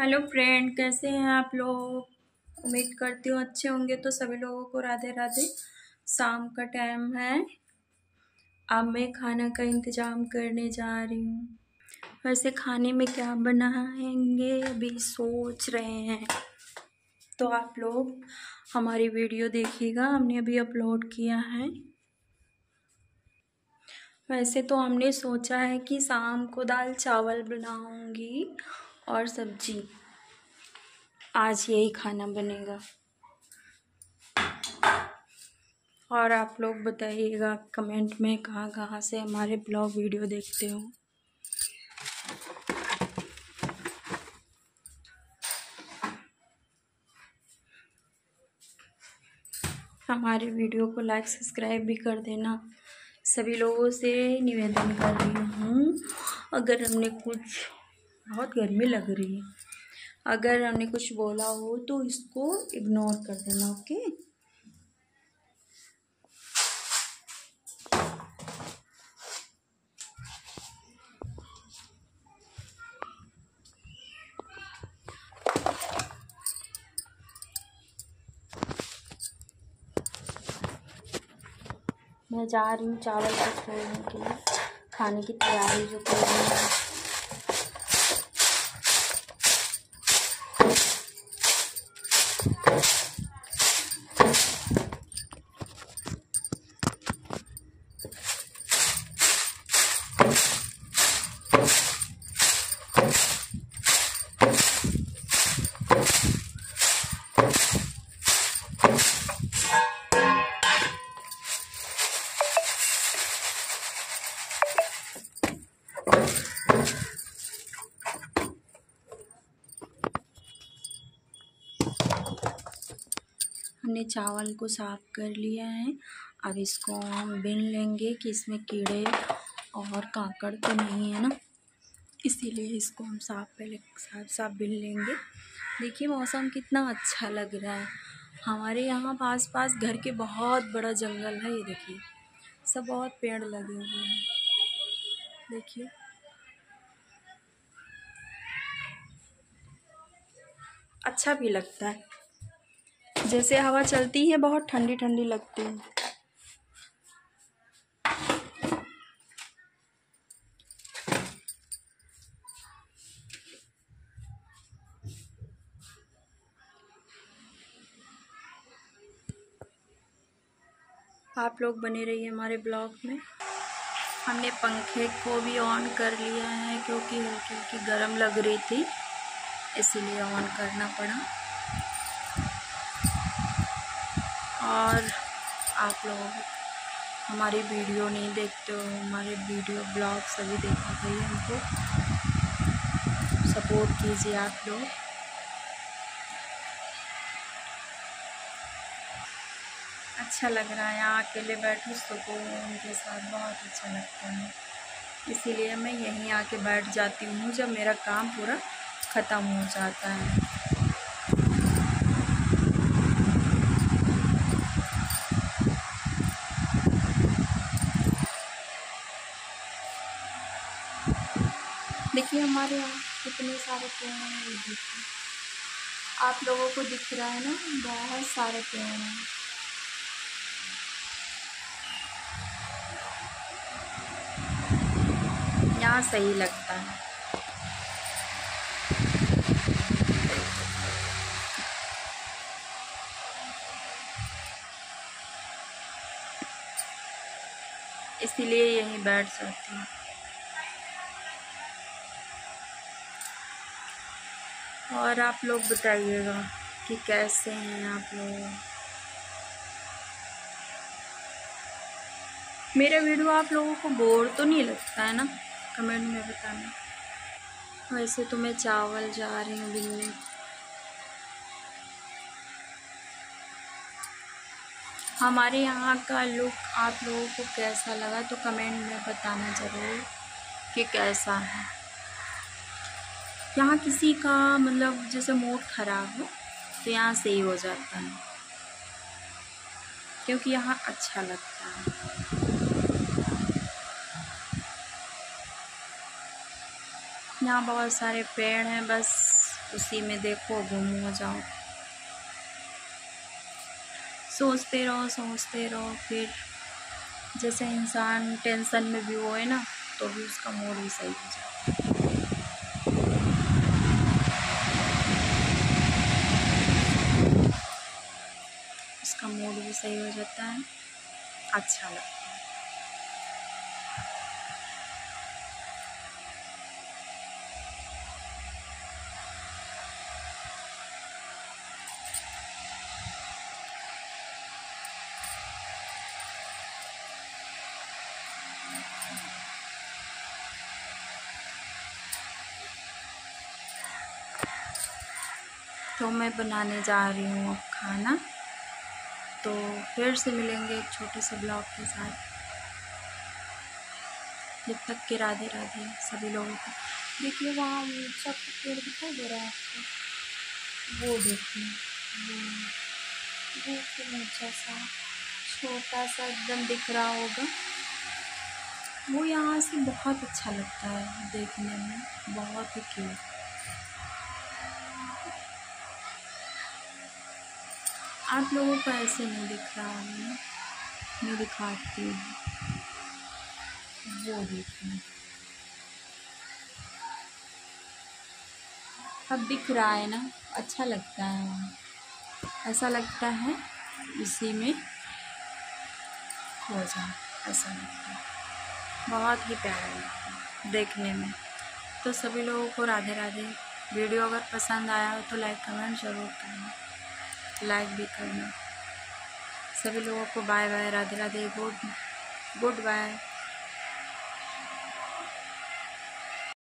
Hello friend, कैसे हैं आप लोग। उम्मीद करती हूँ अच्छे होंगे। तो सभी लोगों को राधे राधे। शाम का टाइम है, अब मैं खाना का इंतज़ाम करने जा रही हूँ। वैसे खाने में क्या बनाएंगे अभी सोच रहे हैं। तो आप लोग हमारी वीडियो देखिएगा, हमने अभी अपलोड किया है। वैसे तो हमने सोचा है कि शाम को दाल चावल बनाऊंगी और सब्जी। आज यही खाना बनेगा। और आप लोग बताइएगा कमेंट में कहाँ कहाँ से हमारे ब्लॉग वीडियो देखते हो। हमारे वीडियो को लाइक सब्सक्राइब भी कर देना। सभी लोगों से निवेदन कर रही हूँ, अगर हमने कुछ, बहुत गर्मी लग रही है, अगर हमने कुछ बोला हो तो इसको इग्नोर कर देना। ओके। मैं जा रही हूँ चावल को छोड़ने के लिए, खाने की तैयारी जो कर रही हूँ। हमने चावल को साफ कर लिया है। अब इसको हम बीन लेंगे कि इसमें कीड़े और काकड़ तो नहीं है ना, इसीलिए इसको हम पहले साफ बीन लेंगे। देखिए मौसम कितना अच्छा लग रहा है। हमारे यहाँ पास पास घर के बहुत बड़ा जंगल है। ये देखिए सब बहुत पेड़ लगे हुए हैं। देखिए अच्छा भी लगता है, जैसे हवा चलती है बहुत ठंडी ठंडी लगती है। आप लोग बने रहिए हमारे ब्लॉग में। हमने पंखे को भी ऑन कर लिया है क्योंकि हल्की हल्की गर्म लग रही थी, इसीलिए ऑन करना पड़ा। और आप लोग हमारी वीडियो नहीं देखते हो, हमारे वीडियो ब्लॉग सभी देखना चाहिए। हमको सपोर्ट कीजिए आप लोग। अच्छा लग रहा है यहाँ अकेले बैठूँ सुकून के साथ, बहुत अच्छा लगता है। इसीलिए मैं यहीं आके बैठ जाती हूँ जब मेरा काम पूरा ख़त्म हो जाता है। देखिए हमारे यहाँ कितने सारे पेड़ हैं। देखिए आप लोगों को दिख रहा है ना, बहुत सारे पेड़ हैं। यहाँ सही लगता है। इसीलिए यहीं बैठ जाती हूँ। और आप लोग बताइएगा कि कैसे हैं आप लोग। मेरा वीडियो आप लोगों को बोर तो नहीं लगता है ना, कमेंट में बताना। वैसे तो मैं चावल जा रही हूँ बीनने। हमारे यहाँ का लुक आप लोगों को कैसा लगा तो कमेंट में बताना ज़रूर कि कैसा है। यहाँ किसी का मतलब जैसे मूड ख़राब हो तो यहाँ सही हो जाता है, क्योंकि यहाँ अच्छा लगता है। यहाँ बहुत सारे पेड़ हैं, बस उसी में देखो गुम हो जाओ। सोचते रहो, फिर जैसे इंसान टेंशन में भी होए ना तो भी उसका मूड भी सही हो जाता है। उसका मूड भी सही हो जाता है, अच्छा लगता है। तो मैं बनाने जा रही हूँ अब खाना, तो फिर से मिलेंगे एक छोटे से ब्लॉग के साथ। जब तक के राधे राधे सभी लोगों को। देखिए वहाँ ऊँचा पेड़ दिखाई दे रहा है आपको, वो देखिए, वो फिर ऊँचा सा छोटा सा एकदम दिख रहा होगा। वो यहाँ से बहुत अच्छा लगता है देखने में, बहुत ही क्यूट। आप लोगों को ऐसे नहीं दिख रहा होगा, मैं दिखाती हूँ। वो देखिए अब दिख रहा है ना, अच्छा लगता है, ऐसा लगता है इसी में हो जाए, ऐसा लगता है, बहुत ही प्यारा लगता है देखने में। तो सभी लोगों को राधे राधे। वीडियो अगर पसंद आया हो तो लाइक कमेंट ज़रूर करना, लाइक भी करना। सभी लोगों को bye bye, Radhe Radhe, good bye.